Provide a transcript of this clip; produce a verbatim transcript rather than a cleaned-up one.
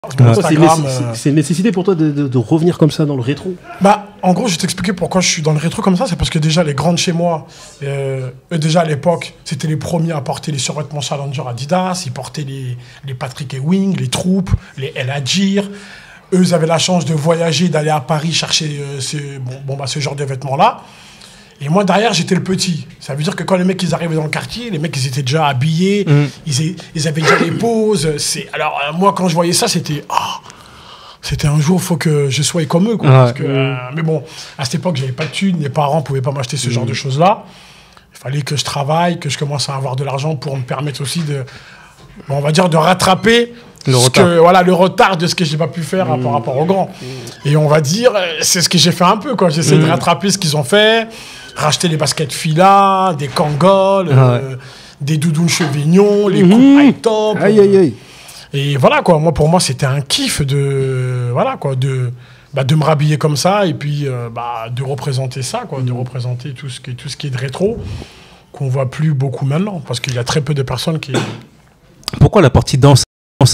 Ouais. Instagram, c'est une nécessité pour toi de, de, de revenir comme ça dans le rétro? Bah, en gros, je vais t'expliquer pourquoi je suis dans le rétro comme ça. C'est parce que déjà, les grands de chez moi, euh, eux, déjà à l'époque, c'était les premiers à porter les survêtements Challenger Adidas. Ils portaient les, les Patrick Ewing, les Troupes, les El Hadjir. Eux, ils avaient la chance de voyager, d'aller à Paris chercher euh, ce, bon, bon, bah, ce genre de vêtements-là. Et moi, derrière, j'étais le petit. Ça veut dire que quand les mecs ils arrivaient dans le quartier, les mecs, ils étaient déjà habillés, mmh. ils, ils avaient déjà les poses. Alors, euh, moi, quand je voyais ça, c'était... Oh, c'était un jour, il faut que je sois comme eux. Quoi, ouais. Parce que, euh, mais bon, à cette époque, j'avais pas de thunes. Les parents ne pouvaient pas m'acheter ce mmh. genre de choses-là. Il fallait que je travaille, que je commence à avoir de l'argent pour me permettre aussi de... Bon, on va dire de rattraper... Le retard. Que, voilà, le retard de ce que j'ai pas pu faire mmh. par rapport aux grands. Mmh. Et on va dire, c'est ce que j'ai fait un peu. J'essaie mmh. de rattraper ce qu'ils ont fait, racheter les baskets Fila, des Kangol, ah ouais. euh, des doudounes Chevignon, les mmh. coupes high top. Aïe, aïe, aïe. Et voilà, quoi. Moi, pour moi, c'était un kiff de, voilà, quoi, de, bah, de me rhabiller comme ça et puis euh, bah, de représenter ça, quoi, mmh. de représenter tout ce, qui, tout ce qui est de rétro, qu'on voit plus beaucoup maintenant. Parce qu'il y a très peu de personnes qui... Pourquoi la partie danse